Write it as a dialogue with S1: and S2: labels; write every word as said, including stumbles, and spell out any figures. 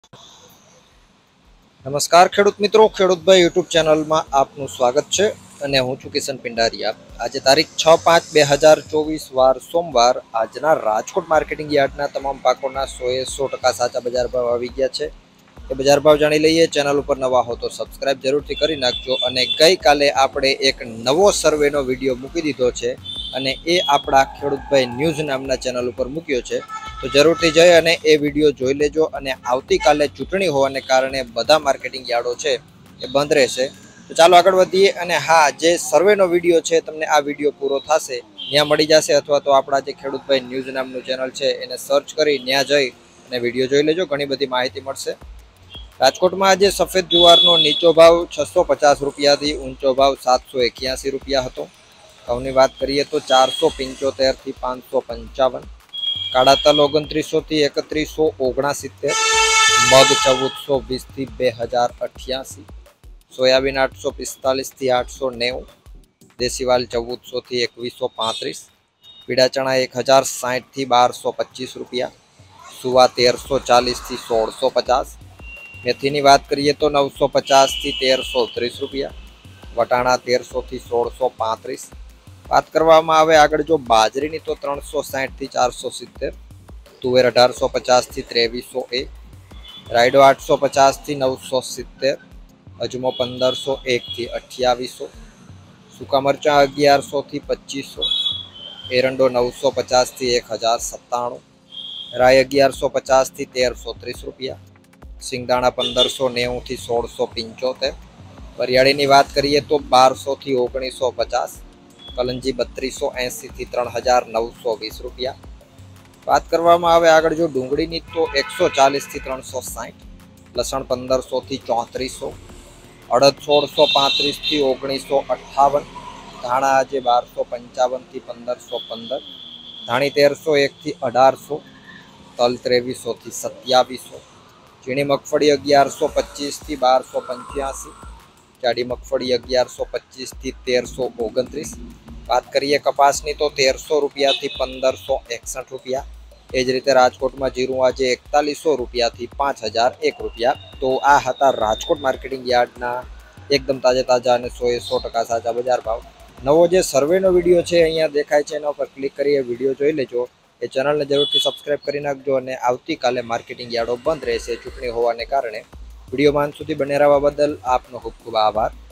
S1: નમસ્કાર ખેડૂત મિત્રો, ખેડૂતભાઈ યુટ્યુબ ચેનલમાં આપનું સ્વાગત છે અને હું છું કિશન પિંડારિયા। આજે તારીખ છ પાંચ બે હજાર ચોવીસ વાર સોમવાર આજના રાજકોટ માર્કેટિંગ યાર્ડના તમામ પાકોના સો એ સો ટકા સાચા બજાર ભાવ આવી ગયા છે। એ બજાર ભાવ જાણી લઈએ। ચેનલ ઉપર નવા હો તો સબસ્ક્રાઇબ જરૂરથી કરી નાખજો। અને ગઈકાલે આપણે એક નવો સર્વેનો વિડીયો મૂકી દીધો છે અને એ આપણા ખેડૂતભાઈ ન્યૂઝ નામના ચેનલ ઉપર મૂક્યો છે, તો જરૂરથી જઈ અને એ વિડીયો જોઈ લેજો। અને આવતીકાલે ચૂંટણી હોવાને કારણે બધા માર્કેટિંગ યાર્ડો છે એ બંધ રહેશે। તો ચાલો આગળ વધીએ। અને હા, જે સર્વેનો વિડીયો છે તમને આ વિડીયો પૂરો થશે ત્યાં મળી જશે, અથવા તો આપણા જે ખેડૂતભાઈ ન્યૂઝ નામનું ચેનલ છે એને સર્ચ કરી ત્યાં જઈ અને વિડીયો જોઈ લેજો, ઘણી બધી માહિતી મળશે। રાજકોટમાં આજે સફેદ જુવારનો નીચો ભાવ છસો પચાસ રૂપિયાથી ઊંચો ભાવ સાતસો એક્યાસી રૂપિયા હતો। ઘઉંની વાત કરીએ તો ચારસો પંચોતેરથી પાંચસો પંચાવન, કાળા તલ ઓગણત્રીસો થી એકત્રીસો ઓગણસિત્તેર, મગ ચૌદસો વીસ થી બે હજાર અઠ્યાસી, સોયાબીન આઠસો પિસ્તાલીસ થી આઠસો નેવું, દેશી વાલ ચૌદસો થી એકવીસો પાંત્રીસ, પીળા ચણા એક હજાર સાઠ થી બારસો પચીસ રૂપિયા, સુવા તેરસો ચાલીસ થી સોળસો પચાસ, મેથીની વાત કરીએ તો નવસો પચાસ થી તેરસો ત્રીસ રૂપિયા, વટાણા તેરસો થી સોળસો પાંત્રીસ। વાત કરવામાં આવે આગળ જો બાજરીની તો ત્રણસો સાઠ થી ચારસો સિત્તેર, તુવેર અઢારસો પચાસ થી ત્રેવીસો એક, રાયડો આઠસો પચાસ થી નવસો સિત્તેર, અજમો પંદરસો એક થી અઠ્યાવીસો, સૂકા મરચાં અગિયારસો થી પચીસો, એરંડો નવસો પચાસ થી એક હજાર સત્તાણું, રાય અગિયારસો પચાસ થી તેરસો ત્રીસ રૂપિયા, સિંગદાણા પંદરસો નેવું થી સોળસો પંચોતેર, વરિયાળીની વાત કરીએ તો બારસો થી ઓગણીસો પચાસ, કલંજી બત્રીસો એંસી થી ત્રણ હજાર નવસો વીસ રૂપિયા। વાત કરવામાં આવે આગળ જો ડુંગળીની તો એકસો ચાલીસ થી ત્રણસો સાઠ, લસણ પંદરસો થી ચોત્રીસો, અડદ સોળસો પાંત્રીસ થી ઓગણીસો અઠ્ઠાવન, ધાણા આજે બારસો પંચાવન થી પંદરસો પંદર, ધાણી તેરસો એક થી અઢારસો, તલ ત્રેવીસો થી સત્યાવીસો, ઝીણી મગફળી અગિયારસો પચીસ થી બારસો પંચ્યાસી, જાડી મગફળી અગિયારસો પચીસ થી તેરસો ઓગણત્રીસ। વાત કરીએ કપાસની તો તેરસો રૂપિયાથી પંદરસો એકસઠ રૂપિયા। એ જ રીતે રાજકોટમાં જીરું આજે એકતાલીસો રૂપિયાથી પાંચ હજાર એક રૂપિયા। તો આ હતા રાજકોટ માર્કેટિંગ યાર્ડના એકદમ તાજા તાજા અને સો એ સો ટકા સાચા બજાર ભાવ। નવો જે સર્વેનો વિડીયો છે અહીંયા દેખાય છે, એના ઉપર ક્લિક કરી એ વિડીયો જોઈ લેજો। એ ચેનલને જરૂરથી સબસ્ક્રાઇબ કરી નાખજો। અને આવતીકાલે માર્કેટિંગ યાર્ડો બંધ રહેશે ચૂંટણી હોવાને કારણે। વિડીયોમાં અંત સુધી બને રહેવા બદલ આપનો ખૂબ ખૂબ આભાર।